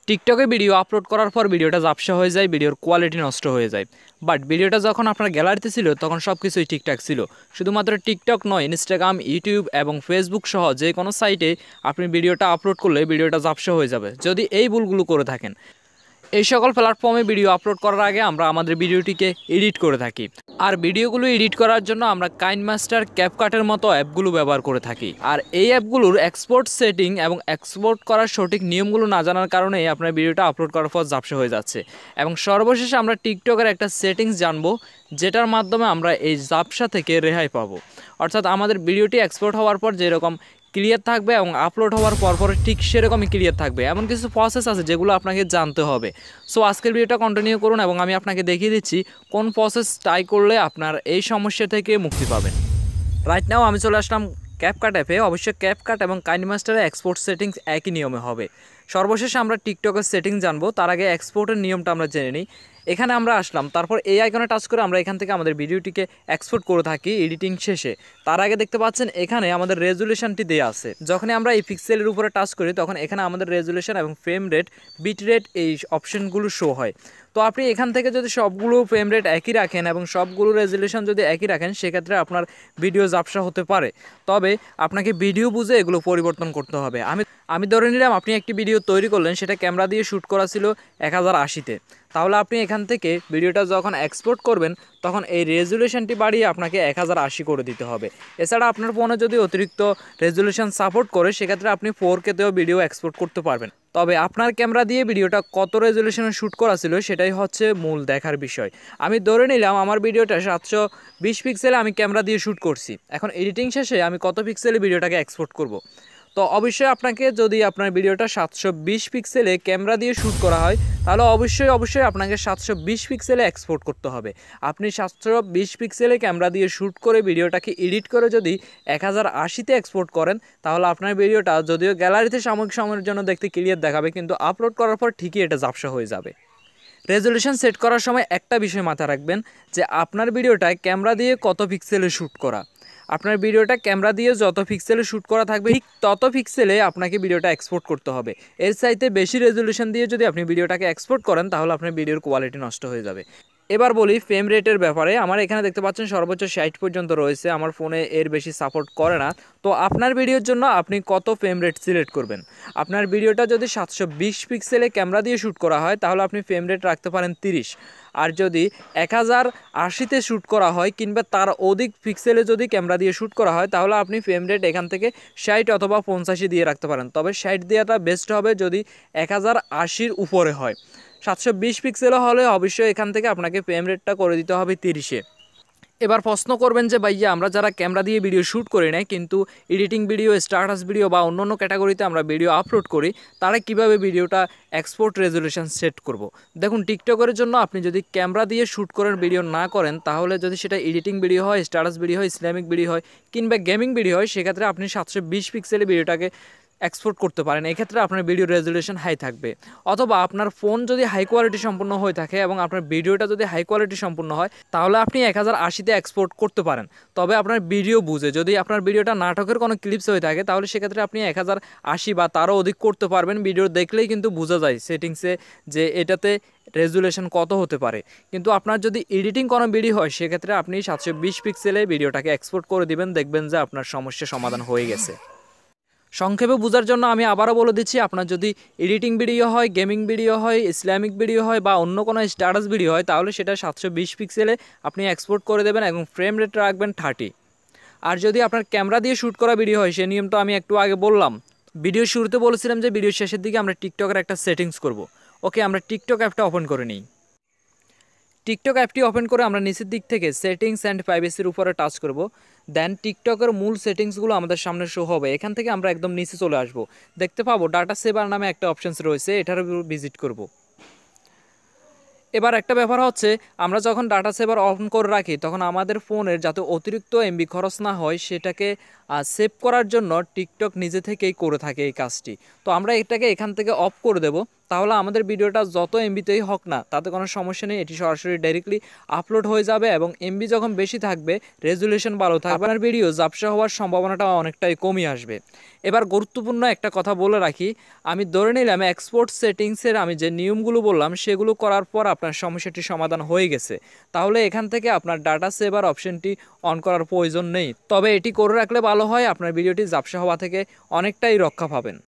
টিকটকে video upload করার পর ভিডিওটা ঝাপসা হয়ে যায়, ভিডিওর কোয়ালিটি নষ্ট হয়ে যায়। বাট ভিডিওটা যখন আপনার গ্যালারিতে ছিল তখন সব কিছুই ঠিকঠাক ছিল। শুধুমাত্র টিকটক নয়, ইনস্টাগ্রাম, ইউটিউব এবং ফেসবুক সহ যে কোনো সাইটে আপনি ভিডিওটা আপলোড করলে ভিডিওটা ঝাপসা হয়ে যাবে যদি এই ভুলগুলো করে থাকেন। এই সকল প্ল্যাটফর্মে ভিডিও আপলোড করার আগে আমরা আমাদের ভিডিওটিকে এডিট করে থাকি, আর ভিডিওগুলো এডিট করার জন্য আমরা কাইনমাস্টার, ক্যাপকাটের মতো অ্যাপগুলো ব্যবহার করে থাকি। আর এই অ্যাপগুলোর এক্সপোর্ট সেটিং এবং এক্সপোর্ট করার সঠিক নিয়মগুলো না জানার কারণেই আপনার ভিডিওটা আপলোড করার পর ঝাপসা হয়ে যাচ্ছে। এবং সর্বশেষে আমরা টিকটকের একটা সেটিংস জানবো যেটার মাধ্যমে আমরা এই ঝাপসা থেকে রেহাই পাবো। অর্থাৎ আমাদের ভিডিওটি এক্সপোর্ট হওয়ার পর যেরকম ক্লিয়ার থাকবে এবং আপলোড হওয়ার পর ঠিক সেরকমই ক্লিয়ার থাকবে, এমন কিছু প্রসেস আছে যেগুলো আপনাকে জানতে হবে। সো আজকের ভিডিওটা কন্টিনিউ করুন এবং আমি আপনাকে দেখিয়ে দিচ্ছি কোন প্রসেস ট্রাই করলে আপনার এই সমস্যা থেকে মুক্তি পাবেন। রাইট নাও আমি চলে আসলাম ক্যাপকাট অ্যাপে। অবশ্যই ক্যাপকাট এবং কাইনমাস্টারের এক্সপোর্ট সেটিংস একই নিয়মে হবে। সর্বশেষে আমরা টিকটকের সেটিংস জানবো, তার আগে এক্সপোর্টের নিয়মটা আমরা জেনে নিই। এখানে আমরা আসলাম, তারপর এই আইকনে টাচ করে আমরা এখান থেকে আমাদের ভিডিওটিকে এক্সপোর্ট করে থাকি এডিটিং শেষে। তার আগে দেখতে পাচ্ছেন এখানে আমাদের রেজুলেশনটি দেওয়া আছে। যখনই আমরা এই পিক্সেলের উপরে টাচ করি তখন এখানে আমাদের রেজুলেশন এবং ফ্রেম রেট, বিট রেট এই অপশনগুলো শো হয়। তো আপনি এখান থেকে যদি সবগুলো ফ্রেম রেট একই রাখেন এবং সবগুলো রেজুলেশন যদি একই রাখেন সেক্ষেত্রে আপনার ভিডিও ঝাপসা হতে পারে। তবে আপনাকে ভিডিও বুঝে এগুলো পরিবর্তন করতে হবে। আমি ধরে নিলাম আপনি একটি ভিডিও তৈরি করলেন, সেটা ক্যামেরা দিয়ে শ্যুট করা ছিল 1080-তে। তাহলে আপনি এখান থেকে ভিডিওটা যখন এক্সপোর্ট করবেন তখন এই রেজুলেশনটি বাড়িয়ে আপনাকে 1080 করে দিতে হবে। এছাড়া আপনার ফোনে যদি অতিরিক্ত রেজুলেশন সাপোর্ট করে সেক্ষেত্রে আপনি 4K-তেও ভিডিও এক্সপোর্ট করতে পারবেন। তবে আপনার ক্যামেরা দিয়ে ভিডিওটা কত রেজুলেশনে শ্যুট করা ছিল সেটাই হচ্ছে মূল দেখার বিষয়। আমি ধরে নিলাম আমার ভিডিওটা 720 পিক্সেলে আমি ক্যামেরা দিয়ে শ্যুট করছি। এখন এডিটিং শেষে আমি কত পিক্সেলে ভিডিওটাকে এক্সপোর্ট করব। তো অবশ্যই আপনাকে, যদি আপনার ভিডিওটা 720 পিক্সেলে ক্যামেরা দিয়ে শ্যুট করা হয় তাহলে অবশ্যই আপনাকে 720 পিক্সেলে এক্সপোর্ট করতে হবে। আপনি 720 পিক্সেলে ক্যামেরা দিয়ে শ্যুট করে ভিডিওটাকে এডিট করে যদি 1080-তে এক্সপোর্ট করেন তাহলে আপনার ভিডিওটা যদিও গ্যালারিতে সাময়িক সময়ের জন্য দেখতে ক্লিয়ার দেখাবে, কিন্তু আপলোড করার পর ঠিকই এটা ঝাপসা হয়ে যাবে। রেজুলেশন সেট করার সময় একটা বিষয় মাথায় রাখবেন যে আপনার ভিডিওটায় ক্যামেরা দিয়ে কত পিক্সেলে শ্যুট করা। আপনার ভিডিওটা ক্যামেরা দিয়ে যত পিক্সেলে শ্যুট করা থাকবে ঠিক তত পিক্সেলে আপনাকে ভিডিওটা এক্সপোর্ট করতে হবে। এর চাইতে বেশি রেজুলেশন দিয়ে যদি আপনি ভিডিওটাকে এক্সপোর্ট করেন তাহলে আপনার ভিডিওর কোয়ালিটি নষ্ট হয়ে যাবে। এবার বলি ফ্রেম রেটের ব্যাপারে। আমার এখানে দেখতে পাচ্ছেন সর্বোচ্চ 60 পর্যন্ত রয়েছে, আমার ফোনে এর বেশি সাপোর্ট করে না। তো আপনার ভিডিওর জন্য আপনি কত ফ্রেম রেট সিলেক্ট করবেন। আপনার ভিডিওটা যদি 720 পিক্সেলে ক্যামেরা দিয়ে শ্যুট করা হয় তাহলে আপনি ফ্রেম রেট রাখতে পারেন 30। আর যদি 1080-তে শ্যুট করা হয় কিংবা তার অধিক পিক্সেলে যদি ক্যামেরা দিয়ে শ্যুট করা হয় তাহলে আপনি ফ্রেম রেট এখান থেকে 60 অথবা 85 দিয়ে রাখতে পারেন। তবে 60 দেওয়াটা বেস্ট হবে যদি 1080-র উপরে হয়। 720 পিক্সেলও হলে অবশ্যই এখান থেকে আপনাকে ফ্রেম রেটটা করে দিতে হবে 30-এ। এবার প্রশ্ন করবেন যে ভাইয়া আমরা যারা ক্যামেরা দিয়ে ভিডিও শ্যুট করি না কিন্তু এডিটিং ভিডিও, স্ট্যাটাস ভিডিও বা অন্য ক্যাটাগরিতে আমরা ভিডিও আপলোড করি, তারা কিভাবে ভিডিওটা এক্সপোর্ট রেজুলেশন সেট করব। দেখুন, টিকটকের জন্য আপনি যদি ক্যামেরা দিয়ে শ্যুট করেন ভিডিও না করেন তাহলে যদি সেটা এডিটিং ভিডিও হয়, স্ট্যাটাস ভিডিও হয়, ইসলামিক ভিডিও হয় কিংবা গেমিং ভিডিও হয় সেক্ষেত্রে আপনি 720 পিক্সেলে ভিডিওটাকে এক্সপোর্ট করতে পারেন। এক্ষেত্রে আপনার ভিডিও রেজুলেশন হাই থাকবে। অথবা আপনার ফোন যদি হাই কোয়ালিটি সম্পূর্ণ হয়ে থাকে এবং আপনার ভিডিওটা যদি হাই কোয়ালিটি সম্পূর্ণ হয় তাহলে আপনি 1080-তে এক্সপোর্ট করতে পারেন। তবে আপনার ভিডিও বুঝে, যদি আপনার ভিডিওটা নাটকের কোনো ক্লিপস হয়ে থাকে তাহলে সেক্ষেত্রে আপনি 1080 বা তারও অধিক করতে পারবেন। ভিডিও দেখলেই কিন্তু বোঝা যায় সেটিংসে যে এটাতে রেজুলেশন কত হতে পারে। কিন্তু আপনার যদি এডিটিং কোনো ভিডিও হয় সেক্ষেত্রে আপনি 720 পিক্সেলে ভিডিওটাকে এক্সপোর্ট করে দিবেন, দেখবেন যে আপনার সমস্যা সমাধান হয়ে গেছে। সংক্ষেপে বোঝার জন্য আমি আবারও বলে দিচ্ছি, আপনার যদি এডিটিং ভিডিও হয়, গেমিং ভিডিও হয়, ইসলামিক ভিডিও হয় বা অন্য কোনো স্ট্যাটাস ভিডিও হয় তাহলে সেটা 720 পিক্সেলে আপনি এক্সপোর্ট করে দেবেন এবং ফ্রেম রেট রাখবেন 30। আর যদি আপনার ক্যামেরা দিয়ে শ্যুট করা ভিডিও হয়, সে নিয়ম তো আমি একটু আগে বললাম। ভিডিও শুরুতে বলেছিলাম যে ভিডিও শেষের দিকে আমরা টিকটকের একটা সেটিংস করব। ওকে, আমরা টিকটক অ্যাপটা ওপেন করে নিই। টিকটক অ্যাপটি ওপেন করে আমরা নিচের দিক থেকে সেটিংস অ্যান্ড প্রাইভেসির উপরে টাচ করব। দেন টিকটকের মূল সেটিংসগুলো আমাদের সামনে শো হবে। এখান থেকে আমরা একদম নিচে চলে আসব, দেখতে পাবো ডাটা সেভার নামে একটা অপশানস রয়েছে, এটার উপর ভিজিট করব। এবার একটা ব্যাপার হচ্ছে, আমরা যখন ডাটা সেভার অন করে রাখি তখন আমাদের ফোনের যাতে অতিরিক্ত এমবি খরচ না হয় সেটাকে সেভ করার জন্য টিকটক নিজে থেকেই করে থাকে এই কাজটি। তো আমরা এটাকে এখান থেকে অফ করে দেব, তাহলে আমাদের ভিডিওটা যত এমবিতেই হোক না তাতে কোনো সমস্যা নেই, এটি সরাসরি ডাইরেক্টলি আপলোড হয়ে যাবে এবং এমবি যখন বেশি থাকবে, রেজুলেশন ভালো থাকবে, আপনার ভিডিও ঝাপসা হওয়ার সম্ভাবনাটা অনেকটাই কমে আসবে। এবার গুরুত্বপূর্ণ একটা কথা বলে রাখি, আমি ধরে নিলাম এক্সপোর্ট সেটিংসের আমি যে নিয়মগুলো বললাম সেগুলো করার পর আপনার সমস্যাটি সমাধান হয়ে গেছে, তাহলে এখান থেকে আপনার ডাটা সেভার অপশনটি অন করার প্রয়োজন নেই। তবে এটি করে রাখলে ভালো হয়, আপনার ভিডিওটি ঝাপসা হওয়া থেকে অনেকটাই রক্ষা পাবেন।